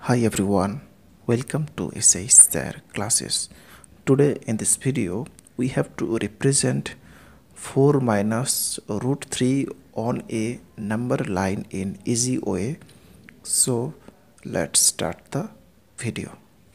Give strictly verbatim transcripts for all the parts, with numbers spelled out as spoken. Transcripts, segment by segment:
Hi everyone, welcome to shsirclasses. Today in this video we have to represent four minus root three on a number line in easy way. So let's start the video.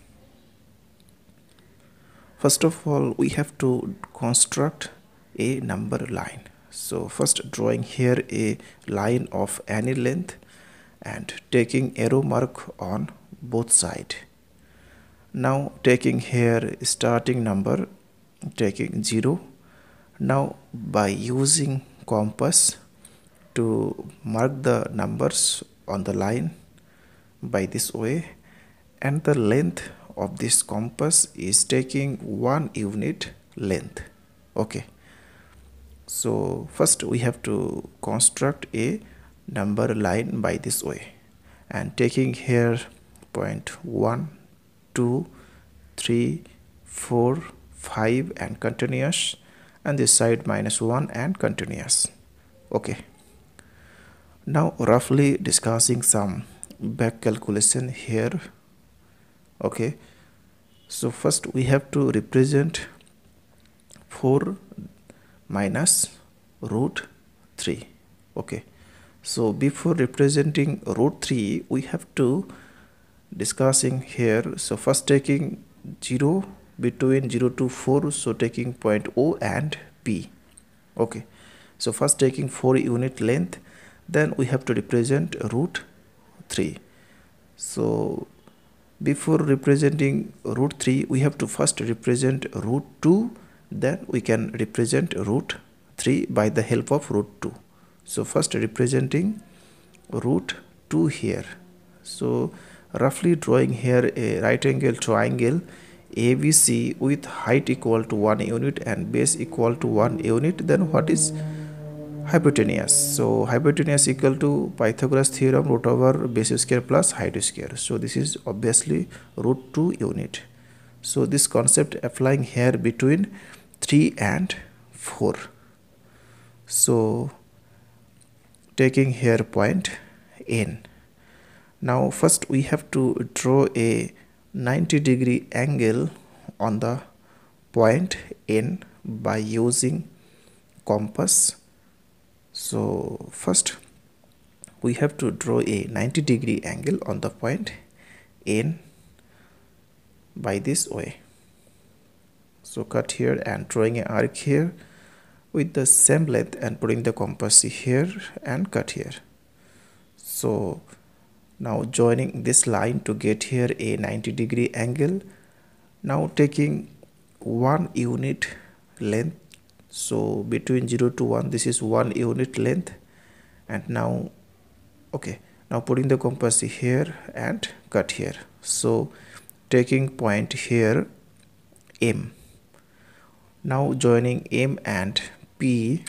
First of all, we have to construct a number line. So first, drawing here a line of any length and taking arrow mark on both sides. Now taking here starting number, taking zero. Now by using compass to mark the numbers on the line by this way, and the length of this compass is taking one unit length. Okay, so first we have to construct a number line by this way, and taking here point one, two, three, four, five and continuous, and this side minus one and continuous. Okay, now roughly discussing some back calculation here. Okay, so first we have to represent four minus root three. Okay, so before representing root three we have to discussing here. So first taking zero between zero to four, so taking point O and P. Okay, so first taking four unit length, then we have to represent root three. So before representing root three we have to first represent root two, then we can represent root three by the help of root two. So first representing root two here. So roughly drawing here a right angle triangle A B C with height equal to one unit and base equal to one unit, then what is hypotenuse? So hypotenuse equal to Pythagoras theorem root over base square plus height square. So this is obviously root two unit. So this concept applying here between three and four. So taking here point N. Now first we have to draw a ninety degree angle on the point N by using compass. So first we have to draw a ninety degree angle on the point N by this way. So cut here and drawing an arc here with the same length and putting the compass here and cut here. So now joining this line to get here a ninety degree angle. Now taking one unit length, so between zero to one, this is one unit length, and now okay, now putting the compass here and cut here. So taking point here M. Now joining M and P.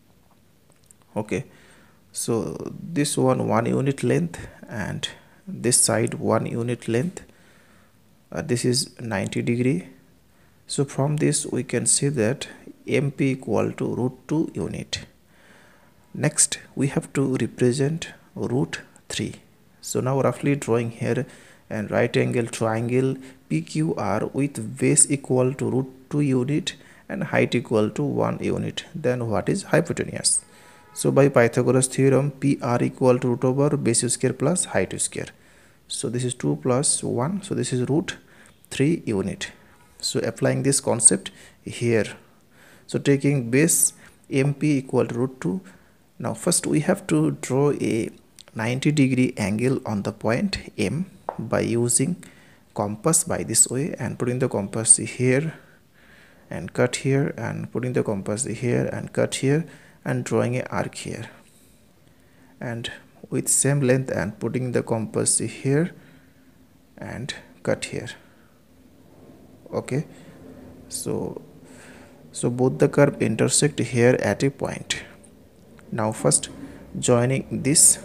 Okay, so this one one unit length and this side one unit length. Uh, this is ninety degree. So from this we can see that M P equal to root two unit. Next we have to represent root three. So now roughly drawing here and right angle triangle P Q R with base equal to root two unit and height equal to one unit, then what is hypotenuse? So by Pythagoras theorem, P R equal to root over base square plus height square. So this is two plus one, so this is root three unit. So applying this concept here. So taking base M P equal to root two. Now first we have to draw a ninety degree angle on the point M by using compass by this way and putting the compass here and cut here and putting the compass here and cut here and drawing an arc here and with same length and putting the compass here and cut here. Okay, so so both the curve intersect here at a point. Now first joining this.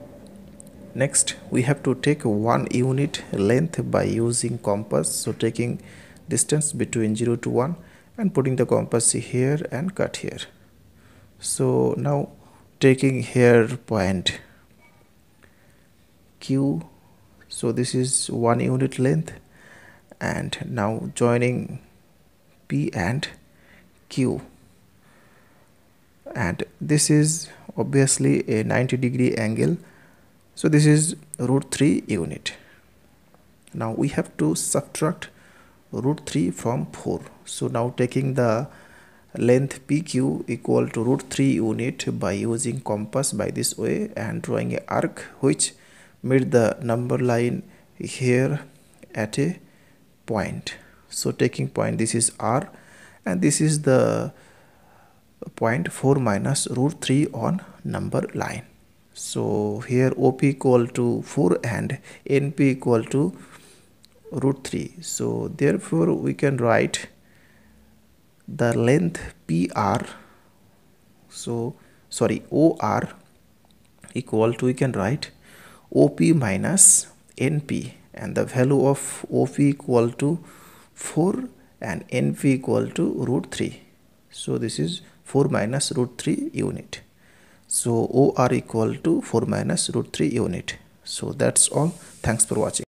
Next we have to take one unit length by using compass. So taking distance between zero to one and putting the compass here and cut here. So now taking here point Q So this is one unit length, and now joining P and Q, and this is obviously a ninety degree angle, so this is root three unit. Now we have to subtract root three from four. So now taking the length P Q equal to root three unit by using compass by this way and drawing a arc which made the number line here at a point. So taking point, this is R, and this is the point four minus root three on number line. So here O P equal to four and N P equal to root three. So therefore we can write the length P R, so sorry O R equal to, we can write O P minus N P, and the value of O P equal to four and N P equal to root three. So this is four minus root three unit. So O R equal to four minus root three unit. So that's all. Thanks for watching.